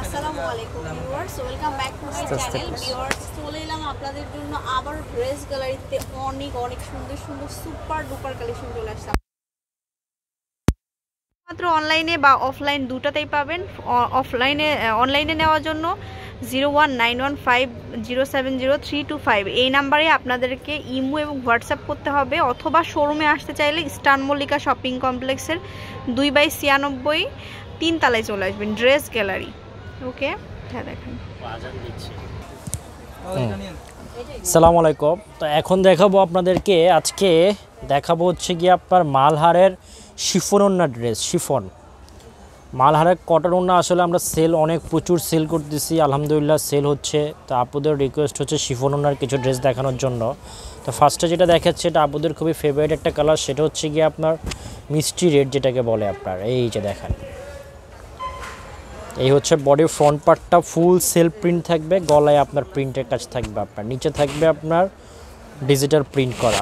আসসালামু আলাইকুম viewers, welcome back to my channel. Viewers, চলে এলাম আপনাদের জন্য আবার ড্রেস গ্যালারিতে। অনেক অনেক সুন্দর সুন্দর সুপার ডুপার কালেকশন চলে আসছে। মাত্র অনলাইনে বা অফলাইন দুটাতেই পাবেন। অনলাইনে নেওয়ার জন্য 019150700325 এই নাম্বারে আপনাদেরকে ইমো এবং হোয়াটসঅ্যাপ করতে হবে, অথবা শোরুমে আসতে চাইলে ইস্টার্ন মল্লিকা শপিং কমপ্লেক্সের 2/96 3 তলায় চলে আসবেন, ড্রেস গ্যালারি। ওকে, হ্যাঁ দেখেন। আসসালামু আলাইকুম। তো এখন দেখাবো আপনাদেরকে, আজকে দেখাবো হচ্ছে গিয়ে আপনার মালহারের শিফন ওড়না ড্রেস। শিফন মালহারের কটন ওড়না আসলে আমরা প্রচুর সেল করতেছি, আলহামদুলিল্লাহ সেল হচ্ছে। তো আপুদের রিকোয়েস্ট হচ্ছে শিফন ওড়নার কিছু ড্রেস দেখানোর জন্য। তো ফার্স্টে যেটা দেখাচ্ছে এটা আপুদের খুবই ফেভারিট একটা কালার, সেটা হচ্ছে গিয়ে আপনার মিষ্টি রেড যেটাকে বলে আপনার। এই যে দেখেন, এই হচ্ছে বডির ফ্রন্ট পার্টটা ফুল সেলফ প্রিন্ট থাকবে, গলায় আপনার প্রিন্টের কাজ থাকবে, আপনার নিচে থাকবে আপনার ডিজিটাল প্রিন্ট করা।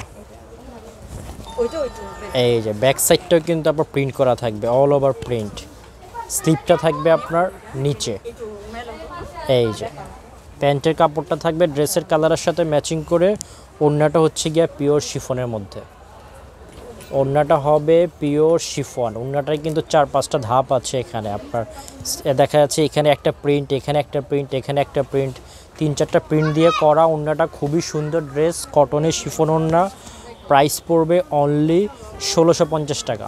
এই যে ব্যাক সাইডটাও কিন্তু আপনার প্রিন্ট করা থাকবে, অল ওভার প্রিন্ট। স্লিপটা থাকবে আপনার নিচে। এই যে প্যান্টের কাপড়টা থাকবে ড্রেসের কালারের সাথে ম্যাচিং করে। ওড়নাটা হচ্ছে গিয়ে পিওর শিফনের মধ্যে, ওড়নাটা হবে পিওর শিফন। ওড়নাটায় কিন্তু 4-5টা ধাপ আছে এখানে আপনার দেখা যাচ্ছে। এখানে একটা প্রিন্ট, এখানে একটা প্রিন্ট, এখানে একটা প্রিন্ট, 3-4টা প্রিন্ট দিয়ে করা। ওড়নাটা খুবই সুন্দর ড্রেস, কটনের শিফন ওড়না। প্রাইস পড়বে অনলি 1650 টাকা।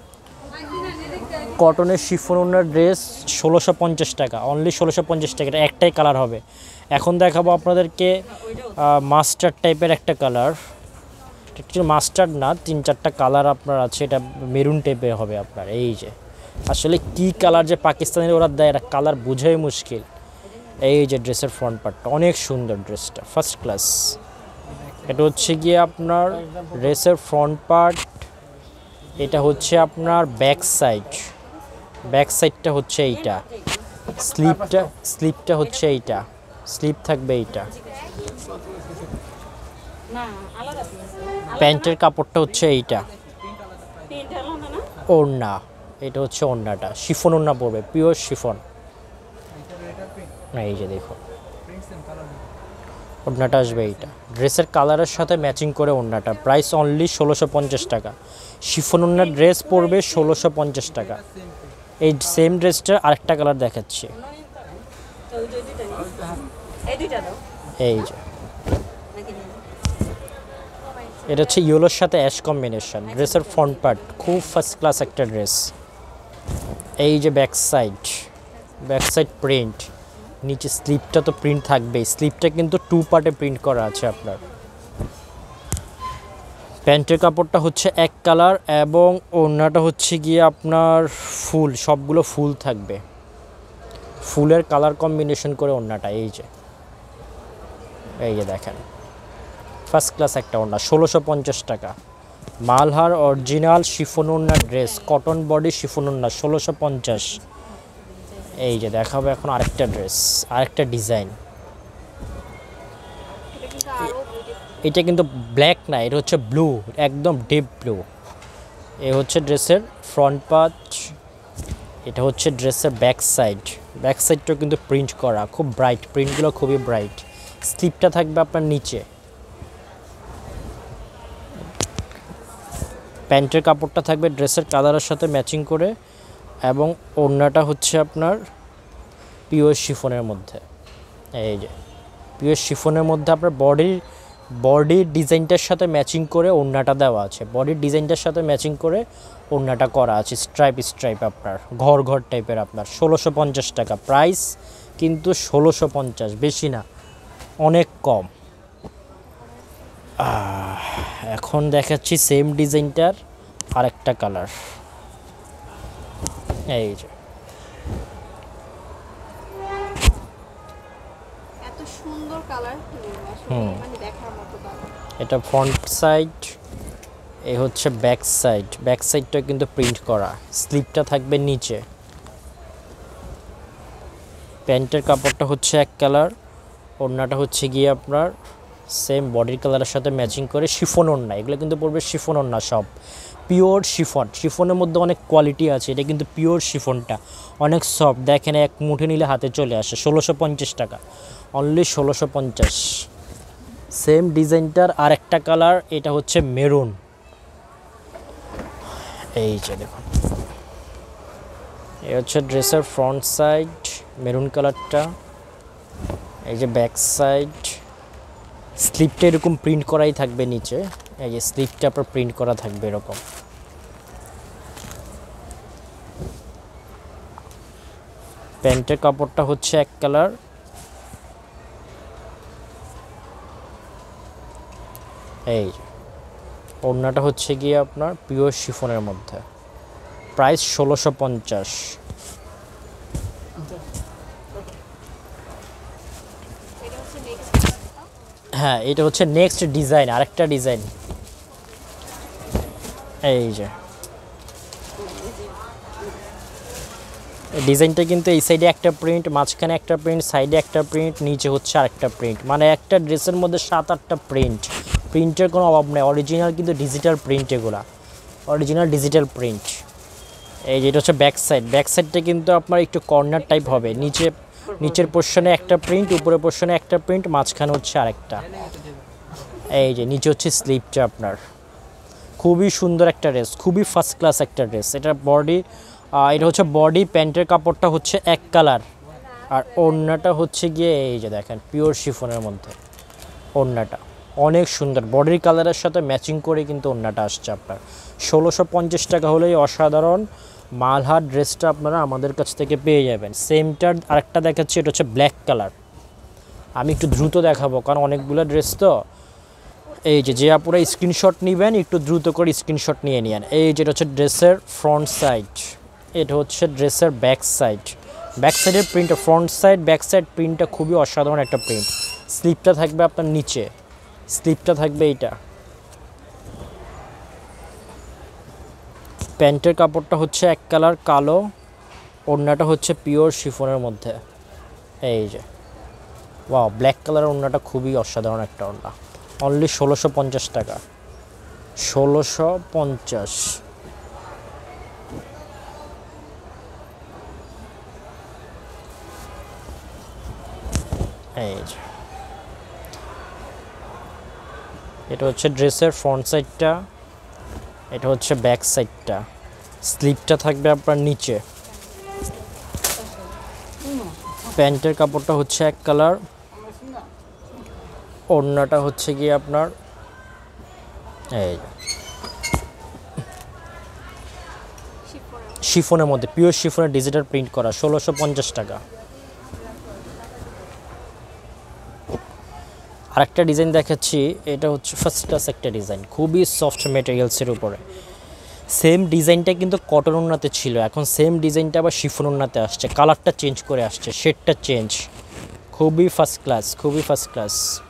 কটনের শিফন ওড়নার ড্রেস 1650 টাকা, অনলি 1650 টাকা। এটা একটাই কালার হবে। এখন দেখাবো আপনাদেরকে মাস্টার্ড টাইপের একটা কালার। একটু মাস্টার্ড না, 3-4টা কালার আপনার আছে। এটা মেরুন টাইপের হবে আপনার। এই যে আসলে কি কালার যে পাকিস্তানের ওরা দেয়, এটা কালার বোঝাই মুশকিল। এই যে ড্রেসের ফ্রন্ট পার্টটা অনেক সুন্দর, ড্রেসটা ফার্স্ট ক্লাস। এটা হচ্ছে গিয়ে আপনার ড্রেসের ফ্রন্ট পার্ট। এটা হচ্ছে আপনার ব্যাক সাইড। ব্যাক সাইডটা হচ্ছে এইটা। স্লিপটা হচ্ছে এইটা, স্লিপ থাকবে এইটা। প্যান্টের কাপড়টা হচ্ছে এইটা। ওড়না, এটা হচ্ছে ওড়নাটা শিফন ওড়না পড়বে, পিওর শিফন। না এই যে দেখো ওড়নাটা আসবে এইটা, ড্রেসের কালারের সাথে ম্যাচিং করে ওড়নাটা। প্রাইস অনলি 1650 টাকা। শিফন ওড়নার ড্রেস পড়বে 1650 টাকা। এই সেম ড্রেসটা আরেকটা কালার দেখাচ্ছি। এই যে এটা হচ্ছে ইয়েলোর সাথে অ্যাশ কম্বিনেশন। ড্রেসের ফ্রন্ট পার্ট খুব ফার্স্ট ক্লাস একটা ড্রেস। এই যে ব্যাক সাইড প্রিন্ট, নিচে স্লিপটা তো প্রিন্ট থাকবেই। স্লিপটা কিন্তু 2 পার্টে প্রিন্ট করা আছে আপনার। প্যান্টের কাপড়টা হচ্ছে এক কালার এবং ওড়নাটা হচ্ছে গিয়ে আপনার ফুল, সবগুলো ফুল থাকবে, ফুলের কালার কম্বিনেশন করে ওড়নাটা। এই যে দেখেন ফার্স্ট ক্লাস একটা ওড়না, 1650 টাকা। মালহার অরিজিনাল শিফন ওড়না ড্রেস, কটন বডি শিফন ওড়না 1650। এই যে দেখাবো এখন আরেকটা ড্রেস, আরেকটা ডিজাইন। এটা কিন্তু ব্ল্যাক না, এটা হচ্ছে ব্লু, একদম ডিপ ব্লু। এই হচ্ছে ড্রেসের ফ্রন্ট পার্ট। এটা হচ্ছে ড্রেসের ব্যাক সাইডটাও কিন্তু প্রিন্ট করা, খুব ব্রাইট, প্রিন্টগুলো খুবই ব্রাইট। স্লিপটা থাকবে আপনার নিচে। প্যান্টের কাপড়টা থাকবে ড্রেসের কালারের সাথে ম্যাচিং করে, এবং ওড়নাটা হচ্ছে আপনার পিওর শিফনের মধ্যে। এই যে পিওর শিফনের মধ্যে আপনার বডির ডিজাইনটার সাথে ম্যাচিং করে ওড়নাটা দেওয়া আছে। বডির ডিজাইনটার সাথে ম্যাচিং করে ওড়নাটা করা আছে, স্ট্রাইপ আপনার ঘর টাইপের আপনার। 1650 টাকা প্রাইস, কিন্তু 1650, বেশি না, অনেক কম। এখন দেখাচ্ছি সেম ডিজাইনটার আরেকটা কালার। এই যে এত সুন্দর কালার, মানে দেখার মতো কালার। এটা ফ্রন্ট সাইড, এই হচ্ছে ব্যাক সাইডটা কিন্তু প্রিন্ট করা। স্লিপটা থাকবে নিচে। প্যান্টের কাপড়টা হচ্ছে এক কালার, ওড়নাটা হচ্ছে গিয়ে আপনার সেম বডির কালারের সাথে ম্যাচিং করে শিফন ওড়না, এগুলো কিন্তু পড়বে শিফন ওড়না সব পিওর শিফন। শিফনের মধ্যে অনেক কোয়ালিটি আছে, এটা কিন্তু পিওর শিফনটা অনেক সফট, দেখেন এক মুঠে নিলে হাতে চলে আসে। 1650 টাকা, অনলি 1650। সেম ডিজাইনটার আরেকটা কালার, এটা হচ্ছে মেরুন। এই যে দেখুন, এই হচ্ছে ড্রেসের ফ্রন্ট সাইড মেরুন কালারটা, এই যে ব্যাক সাইড। স্লিপটা এরকম প্রিন্ট করাই থাকবে নিচে, এই যে স্লিপটা আপনার প্রিন্ট করা থাকবে এরকম। প্যান্টের কাপড়টা হচ্ছে এক কালার, এই ওড়নাটা হচ্ছে গিয়ে আপনার পিওর শিফনের মধ্যে, প্রাইস 1650। হ্যাঁ, এটা হচ্ছে নেক্সট ডিজাইন, আরেকটা ডিজাইন। এই যে ডিজাইনটা কিন্তু এই সাইডে একটা প্রিন্ট, মাঝখানে একটা প্রিন্ট, সাইডে একটা প্রিন্ট, নিচে হচ্ছে আরেকটা প্রিন্ট, মানে একটা ড্রেসের মধ্যে 7-8টা প্রিন্ট। প্রিন্টের কোনো অভাব নেই, অরিজিনাল কিন্তু ডিজিটাল প্রিন্ট, এগুলা অরিজিনাল ডিজিটাল প্রিন্ট। এই যে এটা হচ্ছে ব্যাক সাইড, ব্যাক সাইডটা কিন্তু আপনার একটু কর্নার টাইপ হবে, নিচের পোর্শনে একটা প্রিন্ট, উপরের পোর্শনে একটা প্রিন্ট, মাঝখানে হচ্ছে আরেকটা। এই যে নিচে হচ্ছে স্লিপটা আপনার। খুবই সুন্দর একটা ড্রেস, খুবই ফার্স্ট ক্লাস একটা ড্রেস। এটা বডি, এটা হচ্ছে বডি, প্যান্টের কাপড়টা হচ্ছে এক কালার, আর ওড়নাটা হচ্ছে গিয়ে এই যে দেখেন পিওর শিফনের মধ্যে। ওড়নাটা অনেক সুন্দর, বডির কালারের সাথে ম্যাচিং করে কিন্তু ওড়নাটা আসছে আপনার। 1650 টাকা হলেই অসাধারণ মালহার ড্রেসটা আপনারা আমাদের কাছ থেকে পেয়ে যাবেন। সেমটার আরেকটা দেখাচ্ছি, এটা হচ্ছে ব্ল্যাক কালার। আমি একটু দ্রুত দেখাবো কারণ অনেকগুলো ড্রেস তো। এই যে আপনারা স্ক্রিনশট নেবেন, একটু দ্রুত করে স্ক্রিনশট নিয়ে নিন। এই যেটা হচ্ছে ড্রেসের ফ্রন্ট সাইড, এটা হচ্ছে ড্রেসের ব্যাক সাইড। ব্যাক সাইডের প্রিন্টটা, ফ্রন্ট সাইড ব্যাক সাইড প্রিন্টটা খুবই অসাধারণ একটা প্রিন্ট। স্লিপটা থাকবে আপনার নিচে, স্লিপটা থাকবে এইটা। প্যান্টের কাপড়টা হচ্ছে এক কালার কালো, ওড়নাটা হচ্ছে পিওর শিফনের মধ্যে। এই যে ওয়াও, ব্ল্যাক কালারের ওড়নাটা খুবই অসাধারণ একটা ওড়না, অনলি 1650 টাকা, 1650। এই যে এটা হচ্ছে ড্রেসের ফ্রন্ট সাইডটা, এটা হচ্ছে ব্যাক সাইডটা। স্লিপটা থাকবে আপনার নিচে। প্যান্টের কাপড়টা হচ্ছে এক কালার, ওড়নাটা হচ্ছে গিয়ে আপনার এই শিফনের মধ্যে, পিওর শিফনের ডিজিটাল প্রিন্ট করা, 1650 টাকা। আরেকটা ডিজাইন দেখাচ্ছি, এটা হচ্ছে ফার্স্ট ক্লাস একটা ডিজাইন, খুবই সফট মেটেরিয়ালসের উপরে। সেম ডিজাইনটা কিন্তু কটন ওড়নাতে ছিল, এখন সেম ডিজাইনটা আবার শিফন ওড়নাতে আসছে, কালারটা চেঞ্জ করে আসছে, শেডটা চেঞ্জ। খুবই ফার্স্ট ক্লাস, খুবই ফার্স্ট ক্লাস।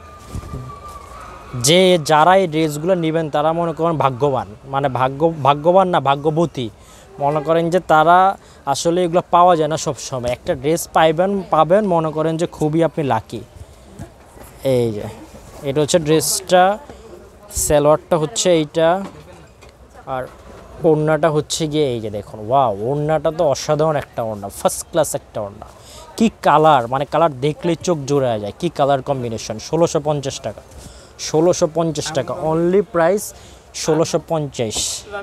যারা এই ড্রেসগুলো নেবেন তারা মনে করেন ভাগ্যবান, মানে ভাগ্যবান না ভাগ্যবতী, মনে করেন যে তারা আসলে এগুলো পাওয়া যায় না সব সময়। একটা ড্রেস পাবেন মনে করেন যে খুবই আপনি লাকি। এই যে এটা হচ্ছে ড্রেসটা, সালোয়ারটা হচ্ছে এইটা, আর ওড়নাটা হচ্ছে গিয়ে এই যে দেখুন, ওয়াও ওড়নাটা তো অসাধারণ একটা ওড়না, ফার্স্ট ক্লাস একটা ওড়না। কি কালার, মানে কালার দেখলেই চোখ জোড়া যায়, কি কালার কম্বিনেশন। 1650 টাকা, 1650 টাকা, অনলি প্রাইস 1650।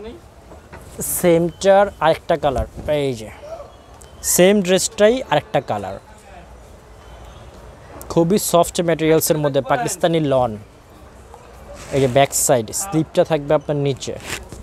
সেমটার আরেকটা কালার, এই যে সেম ড্রেসটাই আরেকটা কালার, খুবই সফট ম্যাটেরিয়ালসের মধ্যে, পাকিস্তানি লন। এই যে ব্যাক সাইড, স্লিপটা থাকবে আপনার নিচে।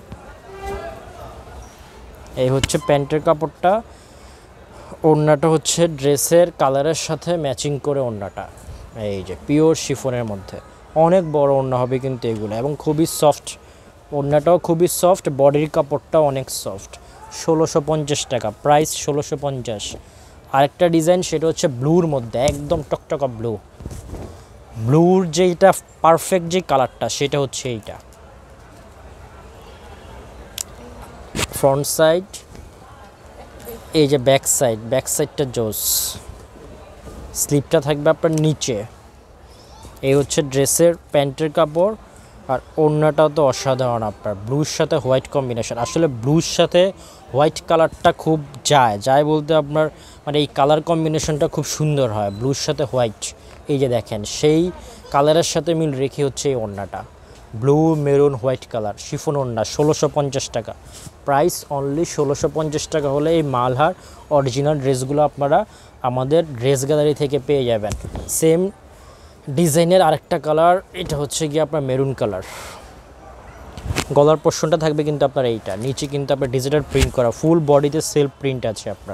এই হচ্ছে প্যান্টের কাপড়টা, ওড়নাটা হচ্ছে ড্রেসের কালারের সাথে ম্যাচিং করে ওড়নাটা। এই যে পিওর শিফনের মধ্যে, অনেক বড় ওড়না হবে কিন্তু এগুলো, এবং খুবই সফট, ওড়নাটাও খুবই সফট, বডির কাপড়টাও অনেক সফট। 1650 টাকা, প্রাইস 1650। আরেকটা ডিজাইন, সেটা হচ্ছে ব্লুর মধ্যে, একদম টকটকা ব্লু। ব্লুর যেটা পারফেক্ট যে কালারটা সেটা হচ্ছে এইটা। ফ্রন্ট সাইড, এই যে ব্যাক সাইডটা জোস। স্লিপটা থাকবে আপনার নিচে, এই হচ্ছে ড্রেসের প্যান্টের কাপড়। আর ওড়নাটাও তো অসাধারণ, আপনার ব্লুর সাথে হোয়াইট কম্বিনেশন। আসলে ব্লুর সাথে হোয়াইট কালারটা খুব যায় বলতে আপনার মানে এই কালার কম্বিনেশনটা খুব সুন্দর হয়, ব্লুর সাথে হোয়াইট। এই যে দেখেন সেই কালারের সাথে মিল রেখে হচ্ছে এই ওড়নাটা, blue maroon white colour, chiffon ওড়না, 1650 টাকা প্রাইস, অনলি 1650 টাকা হলে এই মালহার অরিজিনাল ড্রেসগুলো আপনারা আমাদের ড্রেস গ্যালারি থেকে পেয়ে যাবেন। সেম ডিজাইনের আরেকটা কালার, এটা হচ্ছে গিয়ে আপনার মেরুন কালার। গলার পোর্শনটা থাকবে কিন্তু আপনার এইটা, নিচে কিন্তু আপনার ডিজিটাল প্রিন্ট করা, ফুল বডিতে সেলফ প্রিন্ট আছে আপনার।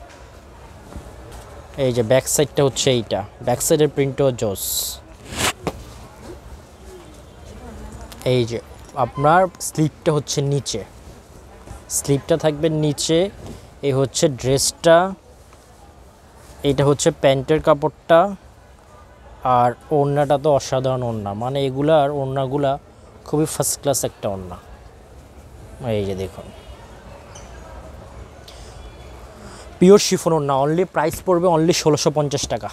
এই যে ব্যাক সাইডটা হচ্ছে এইটা, ব্যাক সাইডের প্রিন্টও জোস। এই যে আপনার স্লিপটা হচ্ছে নিচে, স্লিপটা থাকবে নিচে। এই হচ্ছে ড্রেসটা, এইটা হচ্ছে প্যান্টের কাপড়টা। আর ওড়নাটা তো অসাধারণ ওড়না, মানে এগুলার ওড়নাগুলা খুবই ফার্স্ট ক্লাস একটা ওড়না। এই যে দেখুন পিওর শিফন ওড়না, অনলি প্রাইস পড়বে অনলি 1650 টাকা।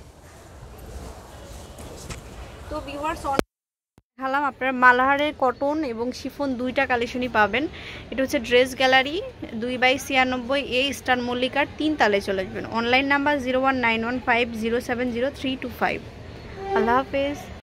তো ভিউয়ার্স দেখালাম আপনার মালহারের কটন এবং শিফন দুইটা কালেকশনই পাবেন। এটা হচ্ছে ড্রেস গ্যালারি 2/96A স্টার মল্লিকার 3 তলায় চলে আসবেন। Online number 01915070325। আল্লাহ হাফেজ।